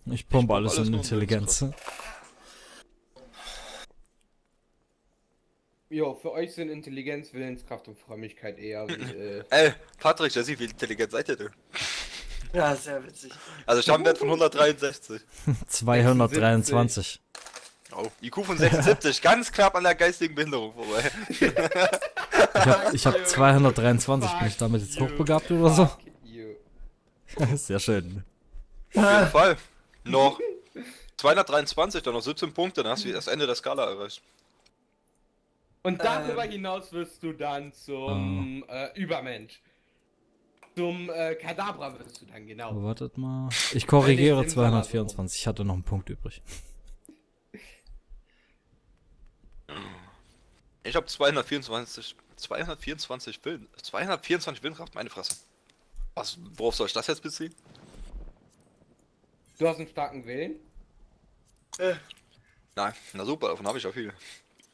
Ich pumpe alles in nur Intelligenz. Jo, für euch sind Intelligenz, Willenskraft und Frömmigkeit eher wie, Ey, Patrick, Jesse, wie intelligent seid ihr denn? Ja, sehr witzig. Also ich habe einen Wert von 163. 223. Oh, IQ von 76, ganz knapp an der geistigen Behinderung vorbei. Ich hab 223. Bin ich damit jetzt hochbegabt oder so? Fuck you. Sehr schön. Auf jeden Fall. Noch 223, dann noch 17 Punkte, dann hast du das Ende der Skala erreicht. Und darüber hinaus wirst du dann zum Übermensch. Zum Kadabra wirst du dann, genau. Wartet mal. Ich korrigiere Nee, 224. Ich hatte noch einen Punkt übrig. Ich habe 224 Willenskraft, meine Fresse. Was, worauf soll ich das jetzt beziehen? Du hast einen starken Willen. Nein, na super, davon habe ich ja viel.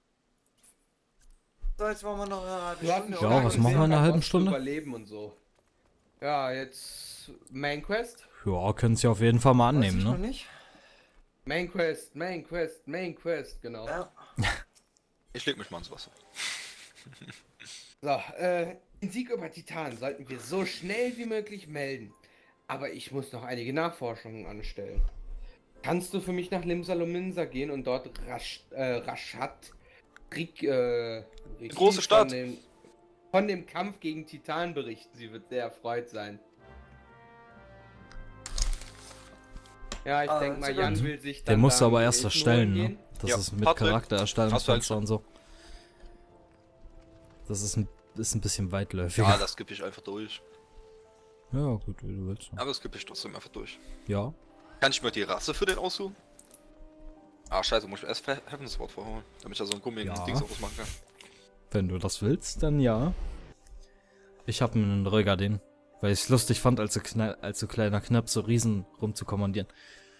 So, jetzt wollen wir noch eine halbe Du hast einen Stunde. Ja, was starken machen wir in einer Willen, halben zu Stunde? Überleben und so. Ja, jetzt Main Quest. Ja, können Sie auf jeden Fall mal Weiß annehmen, ich noch ne? nicht. Main Quest, Main Quest, Main Quest, genau. Ja. Ich leg mich mal ins Wasser. So, den Sieg über Titan sollten wir so schnell wie möglich melden. Aber ich muss noch einige Nachforschungen anstellen. Kannst du für mich nach Limsa-Lominsa gehen und dort Rashat Große Stadt. Von dem Kampf gegen Titan berichten? Sie wird sehr erfreut sein. Ja, ich denke mal, Jan will sich dann. Den musst du da aber mit erst Hilfen erstellen, holen ne? gehen. Das Ja, ist mit Patrick, Charaktererstellungsfenster und so. Das ist ein bisschen weitläufig. Ja, das skippe ich einfach durch. Ja, gut, wie du willst. Aber das skippe ich trotzdem einfach durch. Ja. Kann ich mir die Rasse für den aussuchen? Ah, scheiße, muss ich erst Heavens Wort vorholen, damit ich da so einen gummigen Ja. Dings ausmachen kann. Wenn du das willst, dann ja. Ich hab einen Rögadin, weil ich es lustig fand, als so kleiner Knapp so Riesen rumzukommandieren.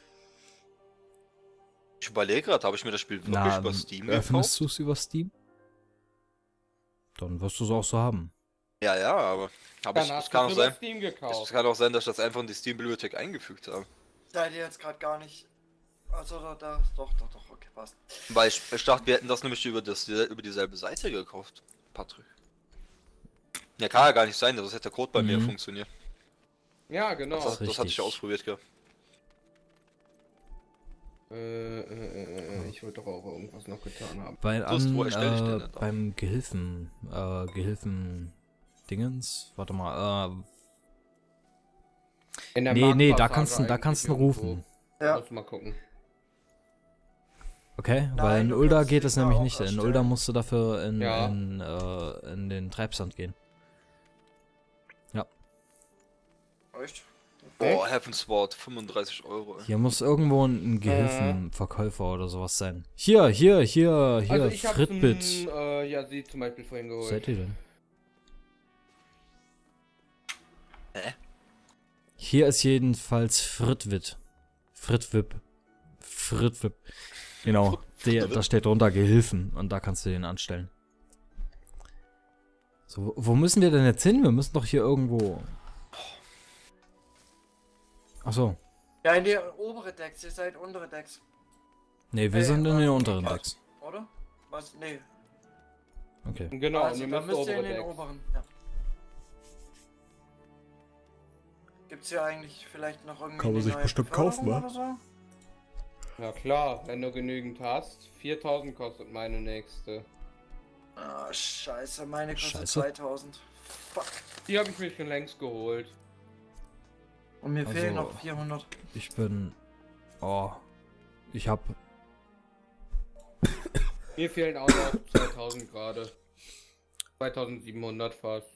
Ich überlege gerade, habe ich mir das Spiel wirklich über Steam öffnest gekauft? du es über Steam? Dann wirst du es auch so haben. Ja, ja, aber Dann hast es kann du auch über sein. Steam Es gekauft. kann auch sein, dass ich das einfach in die Steam-Bibliothek eingefügt habe. Seid ihr jetzt gerade gar nicht. Also doch, okay, passt. Weil ich dachte, wir hätten das nämlich über dieselbe Seite gekauft, Patrick. Ja, kann ja gar nicht sein, dass hätte der Code bei mir funktioniert. Ja, genau. Das ist Das hatte ich ja richtig. ausprobiert gehabt. Ich wollte doch auch irgendwas noch getan haben. Wo erstelle ich denn das? Beim Gehilfen Dingens, warte mal, In der nee, da Marktpassage kannst du eigentlich rufen. Ja. Muss mal gucken. Okay, Nein, weil in du Ulda kannst geht es die nämlich auch nicht. In erstellen. Ulda musst du dafür Ja. in den Treibsand gehen. Echt? Boah, Heaven's Ward, 35 Euro. Hier muss irgendwo ein Gehilfenverkäufer oder sowas sein. Hier, Also ich hab's Fritbit. ja, sie zum Beispiel vorhin Wo geholt. seid ihr denn? Hä? Hier ist jedenfalls Fritwit. Fritwip. Genau, da steht drunter Gehilfen und da kannst du den anstellen. So, wo müssen wir denn jetzt hin? Wir müssen doch hier irgendwo... Achso. Ja, in die obere Decks, ihr seid untere Decks, Nee, wir sind in den unteren Decks. oder? Was? Nee. Okay. Genau, Also, und ihr dann müsst müsst ihr in obere den Decks. oberen. Ja. Gibt's hier eigentlich vielleicht noch irgendwie Kann man eine sich neue bestimmt kaufen, Beförderung wa? oder so? Ja klar, wenn du genügend hast. 4000 kostet meine nächste. Ah, scheiße, meine kostet Scheiße. 2000. Fuck. Die habe ich mir schon längst geholt. Und mir Also- fehlen noch 400. Ich bin... Oh. Ich hab... Mir fehlen auch noch 2000 gerade. 2700 fast.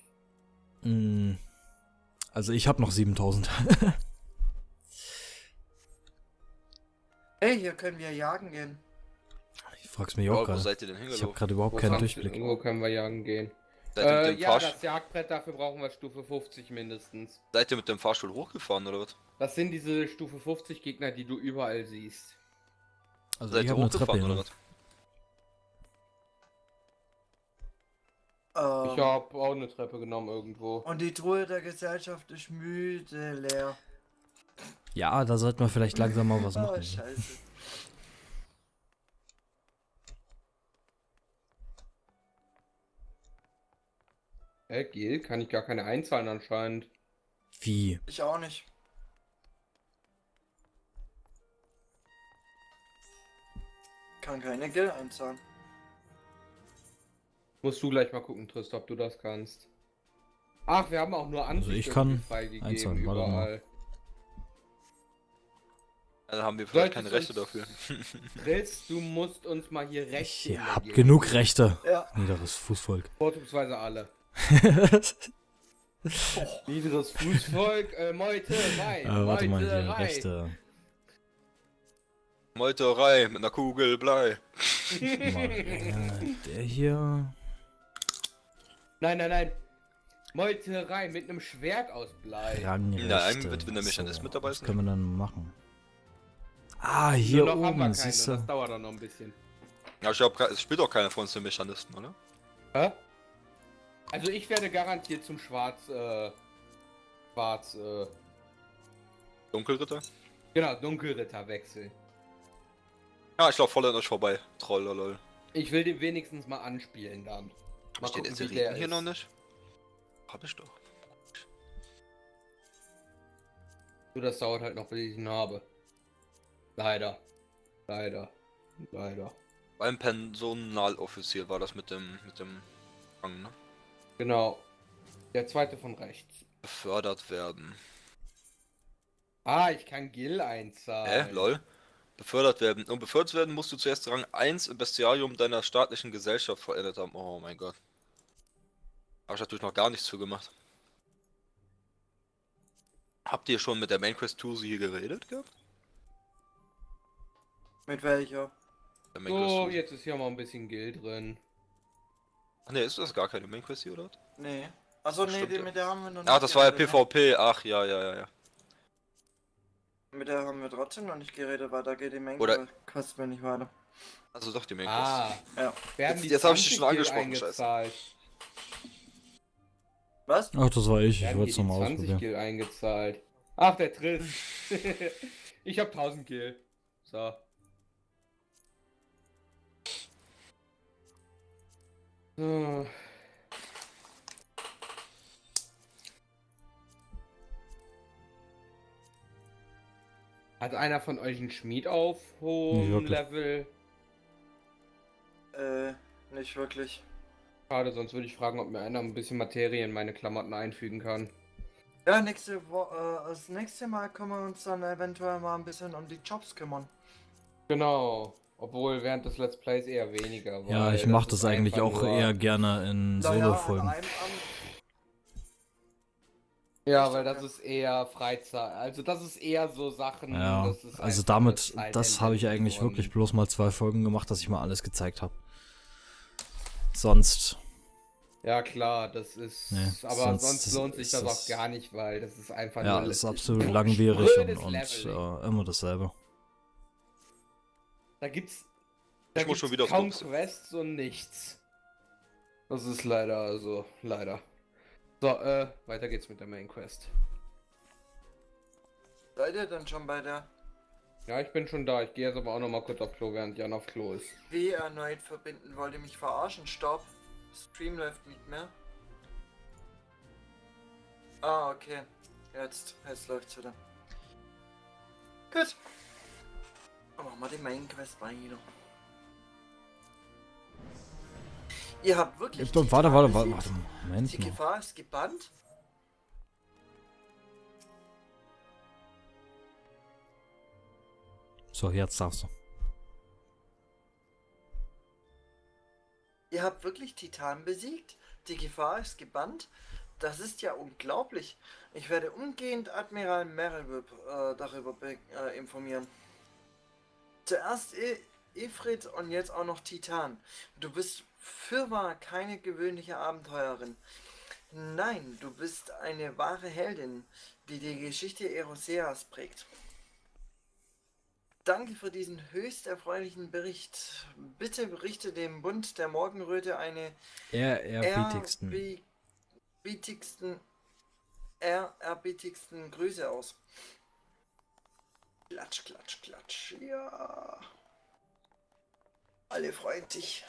Also ich hab noch 7000. Hey, hier können wir jagen gehen. Ich frag's mich Oh, auch wo gerade. seid ihr denn Ich hab hingelaufen? gerade überhaupt keinen Durchblick. Wo können wir jagen gehen? Seid ihr, mit dem Ja, das Jagdbrett, dafür brauchen wir Stufe 50 mindestens. seid ihr mit dem Fahrstuhl hochgefahren oder was? Das sind diese Stufe 50 Gegner, die du überall siehst. Also Seid ich ihr hab eine Treppe hochgefahren oder hin. was? Ich habe auch eine Treppe genommen irgendwo. Und die Truhe der Gesellschaft ist müde leer. Ja, da sollten wir vielleicht langsam mal was Oh, machen. scheiße. Gil, kann ich gar keine einzahlen anscheinend. Wie? Ich auch nicht. Kann keine Geld einzahlen. Musst du gleich mal gucken, Trist, ob du das kannst. Ach, wir haben auch nur Also Ansicht ich kann irgendwie freigegeben einzahlen, warte mal. überall. Dann haben wir vielleicht keine Solltest Rechte uns- dafür. Trist, du musst uns mal hier Rechte in Ihr der habt Gilde genug geben. Rechte. Ja. Niederes Fußvolk. Vorzugsweise alle. Niederes Fußvolk, Meuterei. Warte mal, hier Meuterei. Rechte. Meuterei mit einer Kugel Blei. Mal, der hier. Nein. Meuterei mit einem Schwert aus Blei. Rangrechte. Nein, wird wenn der Mechanismus mit dabei was ist. können wir dann machen? Ah, hier Nur noch haben wir oben, keine, siehst das du. dauert dann noch ein bisschen. Ja, ich glaube, es spielt auch keiner von uns den Mechanisten, oder? Hä? Also ich werde garantiert zum Dunkelritter? genau, Dunkelritter wechseln. Ja, ich laufe voll an euch vorbei. Troll, lol. Ich will den wenigstens mal anspielen dann. Hab ich den gucken, wie Ezerin der hier ist. noch nicht? Hab ich doch. So, das dauert halt noch, bis ich ihn habe. Leider. Beim Personaloffizier war das mit dem Rang, ne? Genau. Der zweite von rechts. Befördert werden. Ah, ich kann Gil einzahlen. Lol. Befördert werden. Um befördert zu werden, musst du zuerst Rang 1 im Bestiarium deiner staatlichen Gesellschaft vollendet haben. Oh mein Gott. Habe ich natürlich noch gar nichts für gemacht. Habt ihr schon mit der Main Quest Tusi hier geredet gehabt? Mit welcher? Der Main Quest So, Tusi. jetzt ist hier mal ein bisschen Gil drin. Ach ne, ist das gar keine Main Quest hier, oder? Nee. Also nee, Stimmt, ja. mit der haben wir noch Ach, das war ja geredet, ne? PvP. Ach, ja. Mit der haben wir trotzdem noch nicht geredet, weil da geht die Menge Oder- kostet mir nicht weiter. Also doch die Main Quest. Ah, Ja. werden Jetzt- die jetzt hab ich dich 20 schon Gil angesprochen, scheiße. eingezahlt? Was? Ach, das war ich. Ich Werden wollte die es nochmal 20 ausprobieren. Gil eingezahlt? Ach, der Triss. Ich hab 1000 Gil. So. So. Hat einer von euch einen Schmied auf Nicht hohem wirklich. Level? Nicht wirklich. Schade, sonst würde ich fragen, ob mir einer ein bisschen Materie in meine Klamotten einfügen kann. Ja, das nächste Mal können wir uns dann eventuell mal ein bisschen um die Jobs kümmern. Genau. Obwohl während des Let's Plays eher weniger. Ja, weil ich mache das ist eigentlich einfach auch nur- eher gerne in Naja, Solo-Folgen. an einem Abend- Ja, weil das ist eher Freizeit. Also das ist eher so Sachen. Ja, das ist also einfach damit, Zeit das habe ich entwickeln eigentlich und- wirklich bloß mal 2 Folgen gemacht, dass ich mal alles gezeigt habe. Sonst, Ja klar, das ist. Nee, aber sonst sonst lohnt sich ist das das- auch gar nicht, weil das ist einfach ja, nur. ist absolut langwierig blödes und Leveling. immer dasselbe. Da gibt's. Ich muss schon wieder aufs kaum Boxen. Quests und nichts. Das ist leider, also, leider. So, weiter geht's mit der Main Quest. Seid ihr denn schon bei der Ja, ich bin schon da. Ich gehe jetzt aber auch noch mal kurz auf Klo, während Jan auf Klo ist. W erneut verbinden? Wollt ihr mich verarschen? Stopp. Stream läuft nicht mehr. Ah, okay. Jetzt läuft's wieder. Gut. Dann machen wir die Main Quest weiter. Ihr habt wirklich. Warte, Titan Moment Die mal. Gefahr ist gebannt. So, jetzt darfst du. Ihr habt wirklich Titan besiegt. Die Gefahr ist gebannt. Das ist ja unglaublich. Ich werde umgehend Admiral Merrill darüber informieren. Zuerst Ifrit und jetzt auch noch Titan. Du bist fürwahr keine gewöhnliche Abenteurerin. Nein, du bist eine wahre Heldin, die die Geschichte Eroseas prägt. Danke für diesen höchst erfreulichen Bericht. Bitte berichte dem Bund der Morgenröte eine Ehrerbietigsten. ehrerbietigsten Grüße aus. Klatsch, klatsch, klatsch. Ja. Alle freuen sich.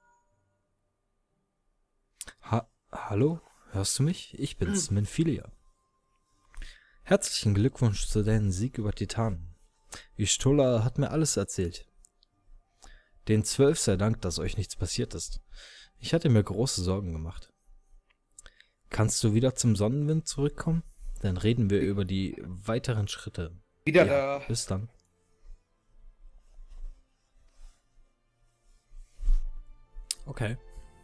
Hallo? Hörst du mich? Ich bin's, Minfilia. Herzlichen Glückwunsch zu deinem Sieg über Titanen. Y'shtola hat mir alles erzählt. Den 12 sei Dank, dass euch nichts passiert ist. Ich hatte mir große Sorgen gemacht. Kannst du wieder zum Sonnenwind zurückkommen? Dann reden wir über die weiteren Schritte. Wieder Ja, da. bis dann. Okay.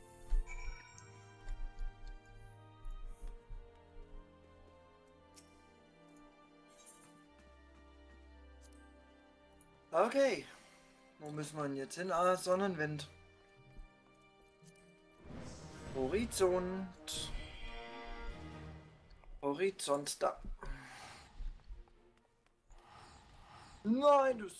Okay. Wo müssen wir denn jetzt hin? Ah, Sonnenwind. Horizont. Horizont da. Nein, du.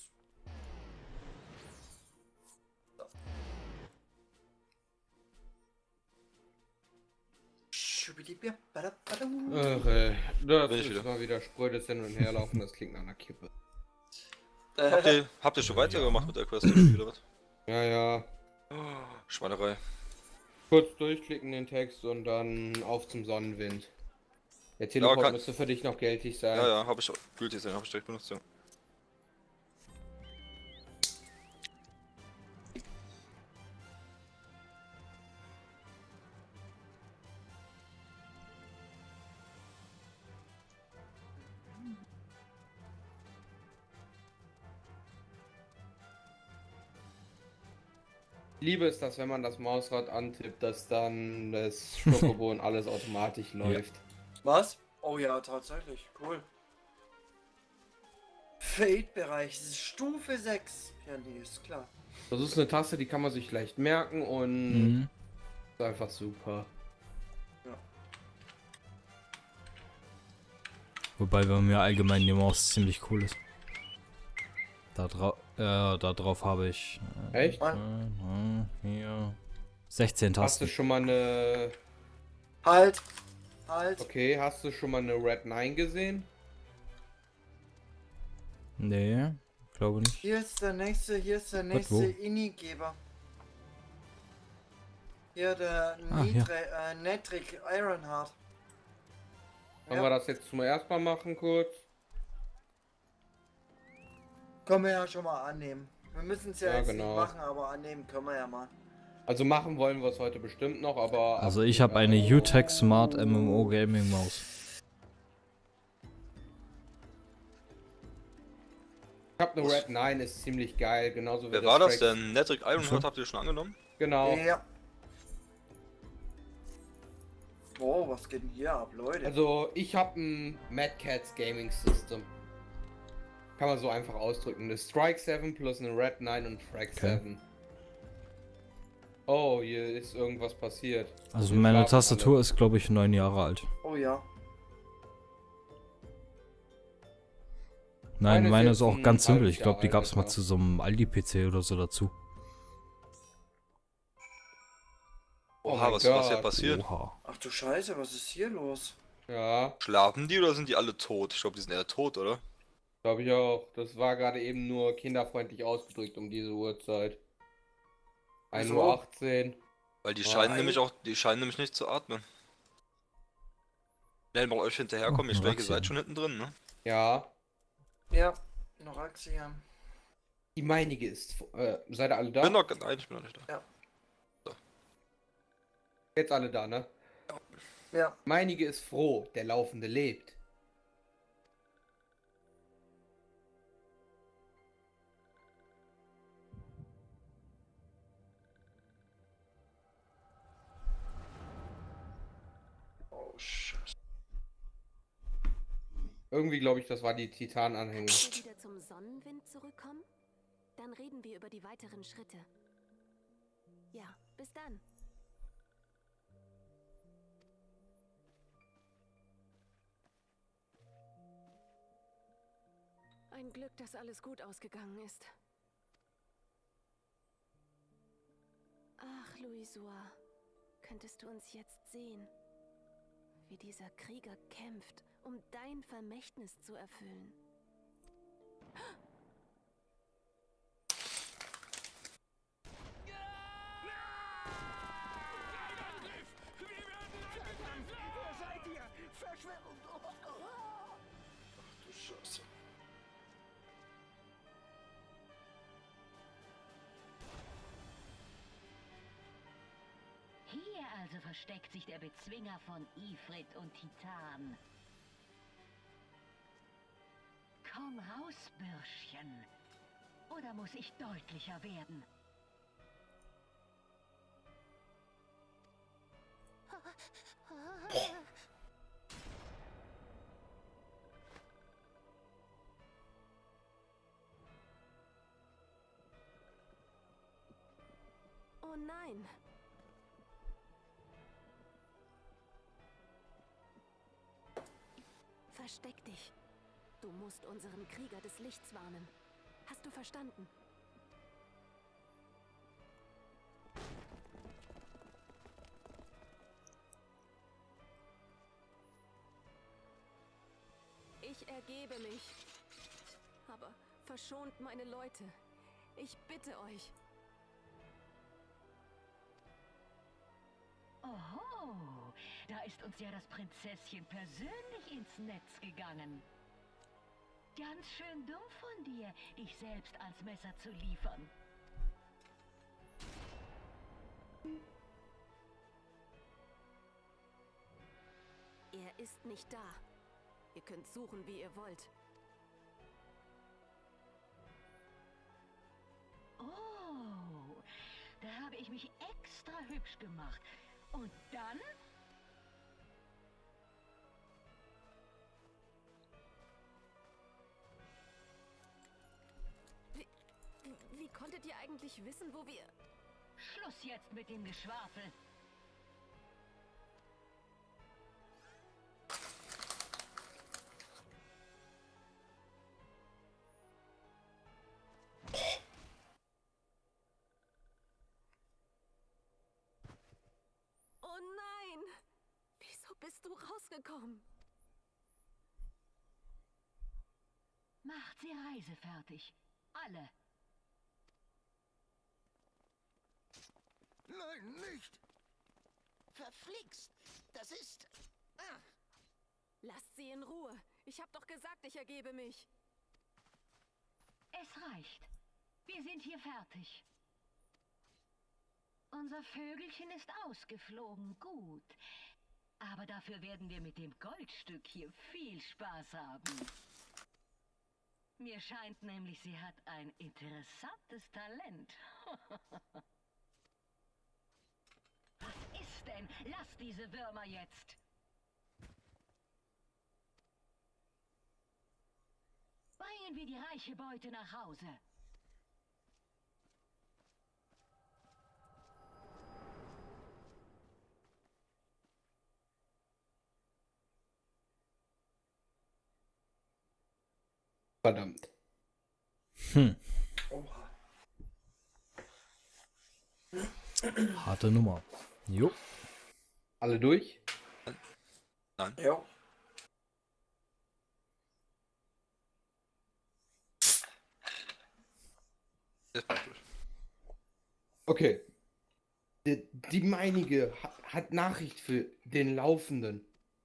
Das Bin ich ist wieder. mal wieder sprödes Hin- und Herlaufen, das klingt nach einer Kippe. Habt ihr schon weitergemacht mit der Quest oder was? Ja, ja. Schweinerei. Kurz durchklicken den Text und dann auf zum Sonnenwind. Der Teleport kann- müsste für dich noch geltig sein. Ja, hab ich gültig sein, hab ich direkt benutzt, ja. Ich liebe es, dass wenn man das Mausrad antippt, dass dann das Schokobo und alles automatisch läuft. Was? Oh ja, tatsächlich. Cool. Fade-Bereich, das ist Stufe 6. Ja, nee, ist klar. Das ist eine Taste, die kann man sich leicht merken und Mhm. ist einfach super. Wobei bei mir allgemein die Maus ziemlich cool ist. Da drauf habe ich Echt? hier 16 Hast du Tasten. schon mal eine... Halt! Halt! Okay, hast du schon mal eine Red 9 gesehen? Nee, glaube nicht. Hier ist der nächste wo? Inni-Geber. Hier der hier. Netrik Ironheart. Wollen wir das jetzt zum ersten Mal machen kurz? Können wir ja schon mal annehmen. Wir müssen es ja, Ja, jetzt genau. nicht machen, aber annehmen können wir ja mal. Also machen wollen wir es heute bestimmt noch, aber... Also ich habe eine UTech Smart MMO Gaming Maus. Ich habe eine Red 9, ist ziemlich geil, genauso wie Wer war das Trax. denn? Netrik Ironheart habt ihr schon angenommen? Genau. Ja. Wow, was geht denn hier ab, Leute? Also ich habe ein Mad Cats Gaming System. Kann man so einfach ausdrücken. Eine Strike 7 plus eine Red 9 und Frag Okay. 7. Oh, hier ist irgendwas passiert. Also Wir meine schlafen Tastatur alle. ist glaube ich 9 Jahre alt. Oh ja. Nein, Meine meine ist ist auch jetzt ganz ein simpel. halbes Ich glaube, die Jahr gab es alt mal etwa. zu so einem Aldi-PC oder so dazu. Oh Oha, mein was hier Gott. passiert? Oha. Ach du Scheiße, was ist hier los? Ja, Schlafen die oder sind die alle tot? Ich glaube, die sind eher tot, oder? glaube ich auch. Das war gerade eben nur kinderfreundlich ausgedrückt um diese Uhrzeit. 1:18 Wieso? Uhr. 18. Weil die Ah, scheinen nämlich nicht zu atmen. Schnell mal euch hinterherkommen, ihr Oh, Schläge Raxia. seid schon hinten drin, ne? Ja. Ja, noch Axia. Die meinige ist. Seid ihr alle da? Nein, ich bin noch nicht da. Jetzt alle da, ne? Ja. Meinige ist froh, der Laufende lebt. Oh Scheiße. Irgendwie glaube ich, das war die Titananhänger. Wieder zum Sonnenwind zurückkommen? Dann reden wir über die weiteren Schritte. Ja, bis dann. Ein Glück, dass alles gut ausgegangen ist. Ach, Louisua, könntest du uns jetzt sehen, wie dieser Krieger kämpft, um dein Vermächtnis zu erfüllen. versteckt sich der Bezwinger von Ifrit und Titan. Komm raus, Bürschchen. Oder muss ich deutlicher werden? Oh nein. Versteck dich. Du musst unseren Krieger des Lichts warnen. Hast du verstanden? Ich ergebe mich. Aber verschont meine Leute. Ich bitte euch. Oho, da ist uns ja das Prinzesschen persönlich ins Netz gegangen. Ganz schön dumm von dir, dich selbst ans Messer zu liefern. Er ist nicht da. Ihr könnt suchen, wie ihr wollt. Oh, da habe ich mich extra hübsch gemacht. Und dann? Wie konntet ihr eigentlich wissen, wo wir... Schluss jetzt mit dem Geschwafel. Oh nein! Wieso bist du rausgekommen? Macht sie reisefertig. Alle. Nein, nicht! Verflixt! Das ist... Ah. Lasst sie in Ruhe. Ich hab doch gesagt, ich ergebe mich. Es reicht. Wir sind hier fertig. Unser Vögelchen ist ausgeflogen, gut. Aber dafür werden wir mit dem Goldstück hier viel Spaß haben. Mir scheint nämlich, sie hat ein interessantes Talent. Was ist denn? Lass diese Würmer jetzt! Bringen wir die reiche Beute nach Hause. Verdammt. Oha. Harte Nummer. Jo. Alle durch? Ja. Ist praktisch. Okay. Die meinige hat Nachricht für den Laufenden.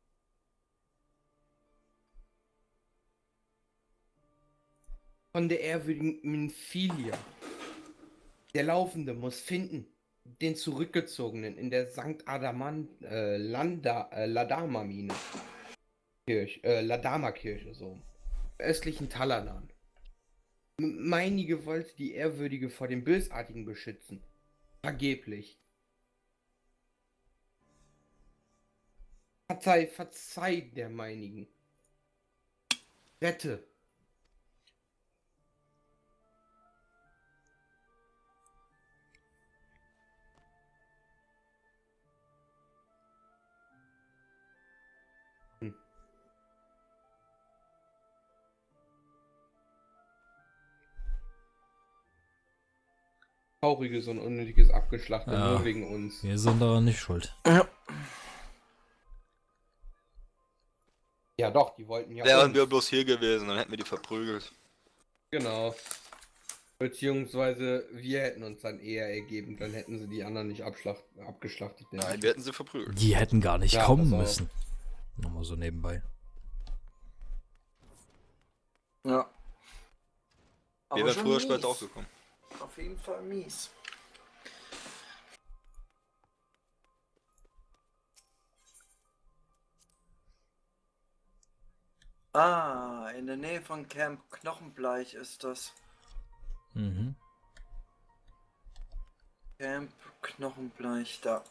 Von der ehrwürdigen Minfilia. Der Laufende muss finden. Den Zurückgezogenen in der St. Ladama-Mine. Ladama-Kirche, so. Östlichen Talanan. Meinige wollte die Ehrwürdige vor dem Bösartigen beschützen. Vergeblich. Verzeih der meinigen. Rette. Trauriges und unnötiges Abgeschlachtet, Ja. nur wegen uns. Wir sind daran nicht schuld. Ja doch, die wollten ja Wären uns. wir bloß hier gewesen, dann hätten wir die verprügelt. Genau. Beziehungsweise wir hätten uns dann eher ergeben, dann hätten sie die anderen nicht abgeschlachtet. Nein, wir hätten sie verprügelt. Die hätten gar nicht Ja, kommen pass auf. müssen. Nochmal so nebenbei. Ja. Wir Aber wären schon früher oder mies. später auch gekommen. Auf jeden Fall mies. Ah, in der Nähe von Camp Knochenbleich ist das. Mhm. Camp Knochenbleich, da.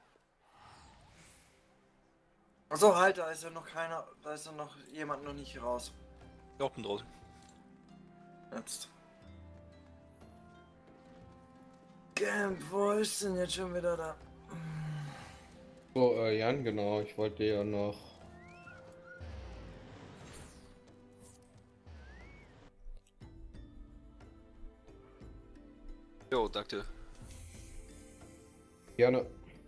Achso, halt, da ist ja noch keiner, da ist ja noch jemand noch nicht raus. Ja, bin draußen. Jetzt. Camp, wo ist denn jetzt schon wieder da? So, Jan, genau, ich wollte ja noch. Jo, danke. Gerne.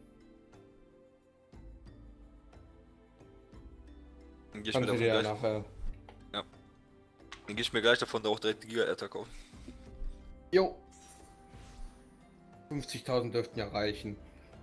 Dann geh ich mir Kannst du davon dir ja gleich, nachher. dann geh ich mir gleich davon auch direkt die Giga-Attack kaufen. Jo. 50.000 dürften ja reichen.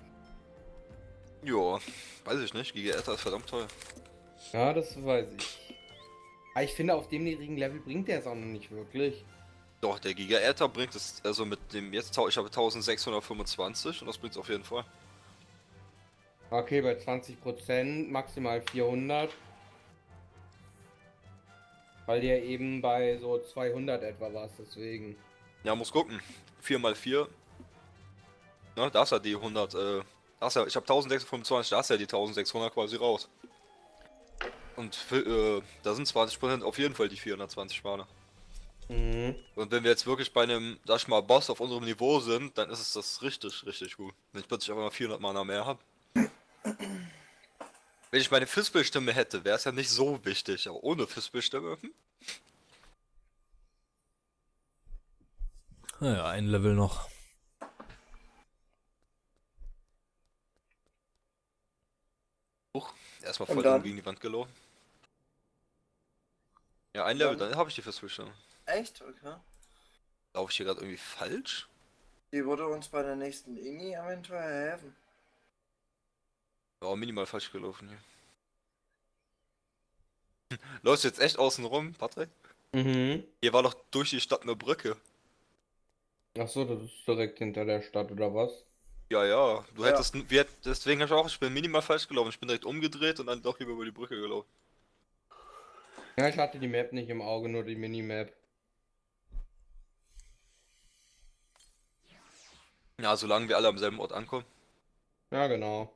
Jo, weiß ich nicht. Giga-Attack ist verdammt teuer. Ja, das weiß ich. Aber ich finde, auf dem niedrigen Level bringt der es auch noch nicht wirklich. Doch, der Giga-Attack bringt es, also mit dem jetzt, ich habe 1625 und das bringt es auf jeden Fall. Okay, bei 20% maximal 400. Weil der eben bei so 200 etwa war, deswegen. Ja, muss gucken. 4 mal 4. Ne, da ist ja die 100, da ist ja, ich habe 1625, da ist ja die 1600 quasi raus. Und da sind 20% auf jeden Fall die 420 Mana. Mhm. Und wenn wir jetzt wirklich bei einem, sag ich mal, Boss auf unserem Niveau sind, dann ist es das richtig, richtig gut. Wenn ich plötzlich einfach mal 400 Mana mehr habe. Wenn ich meine Fispel-Stimme hätte, wäre es ja nicht so wichtig, aber ohne Fispel-Stimme, Naja, ein Level noch. erstmal Und voll dann? gegen die Wand gelaufen. Ja, ein Und Level, dann? dann habe ich die Fispel-Stimme. Echt? Okay. Laufe ich hier gerade irgendwie falsch? Die würde uns bei der nächsten Ini eventuell helfen. Ja, minimal falsch gelaufen hier. Läufst du jetzt echt außen rum, Patrick? Mhm. Hier war doch durch die Stadt eine Brücke. Achso, das ist direkt hinter der Stadt oder was? Ja, ja, du Ja. hättest, deswegen habe ich auch, ich bin minimal falsch gelaufen. Ich bin direkt umgedreht und dann doch lieber über die Brücke gelaufen. Ja, ich hatte die Map nicht im Auge, nur die Minimap. Ja, solange wir alle am selben Ort ankommen. Ja, genau.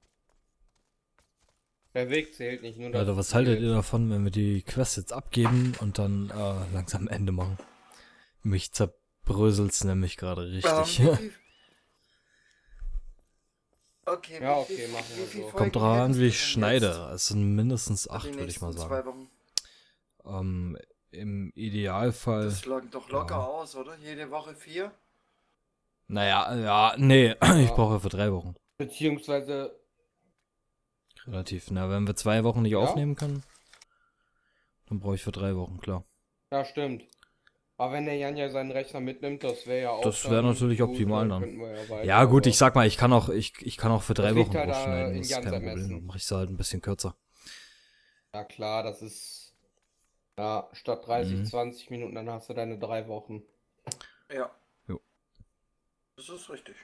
Der Weg zählt nicht, nur das Leute, was Ziel. haltet ihr davon, wenn wir die Quest jetzt abgeben und dann langsam Ende machen? Mich zerbröselt's nämlich gerade richtig. Okay, Ja, wie viel- okay, machen wie wir viel so. Folgen Kommt drauf an, hättest wie du ich denn schneide. jetzt Es sind mindestens für 8, die würde ich mal nächsten sagen. 2 Wochen? Im Idealfall. Das lag doch locker ja. aus, oder? Jede Woche 4? Naja, ja, nee, ich brauche ja für 3 Wochen. Beziehungsweise, Relativ. Na, wenn wir 2 Wochen nicht Ja. aufnehmen können, dann brauche ich für 3 Wochen, klar. ja, stimmt. Aber wenn der Jan ja seinen Rechner mitnimmt, das wäre ja auch. Das wäre dann natürlich gut, optimal dann. könnten wir ja weiter, Ja, gut, aber- ich sag mal, ich kann auch für 3 Das liegt Wochen halt rausschneiden. in Das ist Jans kein Problem. Ermessen. Dann mache ich es halt ein bisschen kürzer. Ja, klar, das ist. Ja, statt 30, Mhm. 20 Minuten, dann hast du deine 3 Wochen. Ja. Jo. Das ist richtig.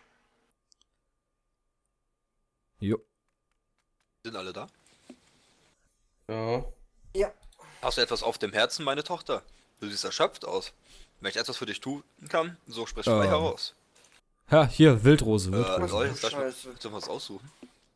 Jo. Sind alle da? Ja. Hast du etwas auf dem Herzen, meine Tochter? Du siehst erschöpft aus. Wenn ich etwas für dich tun kann, so sprich frei heraus. Ja, hier, Wildrose, Wildrose. Lol, du jetzt darf Scheiße. ich was aussuchen.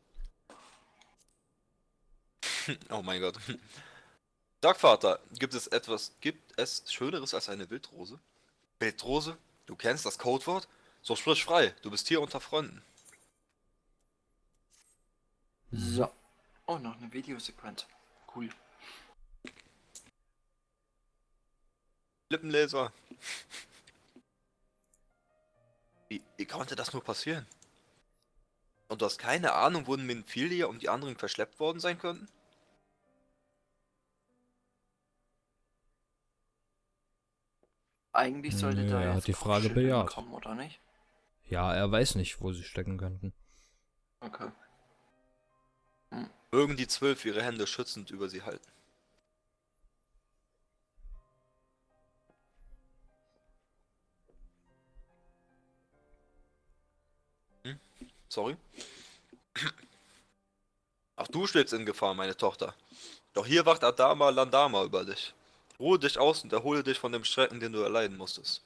Oh mein Gott. Sag Vater, gibt es Schöneres als eine Wildrose? Wildrose? Du kennst das Codewort? So sprich frei, du bist hier unter Freunden. So. Oh, noch eine Videosequenz. Cool. Lippenleser. Wie konnte das nur passieren? Und du hast keine Ahnung, wohin Minfilia und die anderen verschleppt worden sein könnten? Eigentlich sollte Nö, da er hat jetzt die Frage Kopfschütteln bejaht. kommen, oder nicht? Ja, er weiß nicht, wo sie stecken könnten. Okay. Mögen die 12 ihre Hände schützend über sie halten. Sorry. Auch du schwebst in Gefahr, meine Tochter. Doch hier wacht Adama Landama über dich. Ruhe dich aus und erhole dich von dem Schrecken, den du erleiden musstest.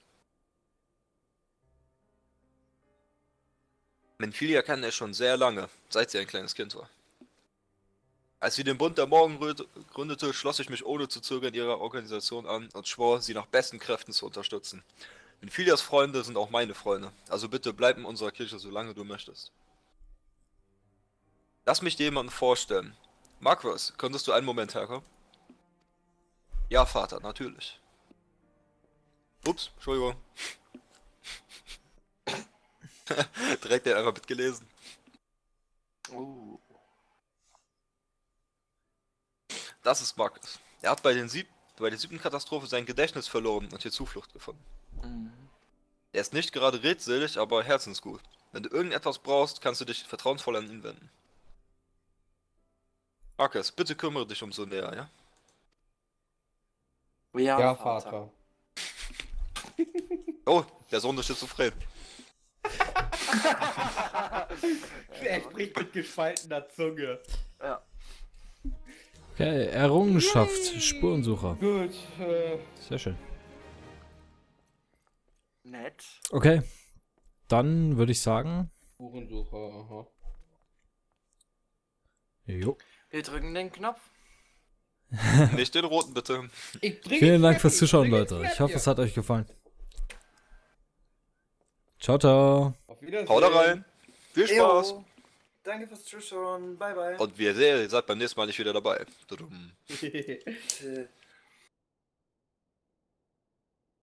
Menfilia kennt er schon sehr lange, seit sie ein kleines Kind war. Als sie den Bund der Morgenröte gründete, schloss ich mich ohne zu zögern ihrer Organisation an und schwor, sie nach besten Kräften zu unterstützen. Menfilias Freunde sind auch meine Freunde, also bitte bleib in unserer Kirche, solange du möchtest. Lass mich dir jemanden vorstellen. Marquis, könntest du einen Moment herkommen? Ja, Vater, natürlich. Ups, Entschuldigung. Direkt den einfach mitgelesen. Das ist Marcus. Er hat bei der 7. Katastrophe sein Gedächtnis verloren und hier Zuflucht gefunden. Er ist nicht gerade redselig, aber herzensgut. Wenn du irgendetwas brauchst, kannst du dich vertrauensvoll an ihn wenden. Marcus, bitte kümmere dich um Sonea, ja? Ja, Vater. Oh, der Sohn ist schizophren. Er spricht mit gespaltener Zunge. Ja. Okay, Errungenschaft, Spurensucher. Gut, Sehr schön. Nett. Okay, dann würde ich sagen, Spurensucher, aha. jo. Wir drücken den Knopf. Nicht den roten, bitte. Vielen Dank fürs Zuschauen, Leute. Ich hoffe, es hat euch gefallen. Ciao, ciao. Auf Wiedersehen. Hau da rein. Viel Spaß. Jo. Danke fürs Zuschauen. Bye, bye. Und wie ihr seht, ihr seid beim nächsten Mal nicht wieder dabei. Tudum. Tschö.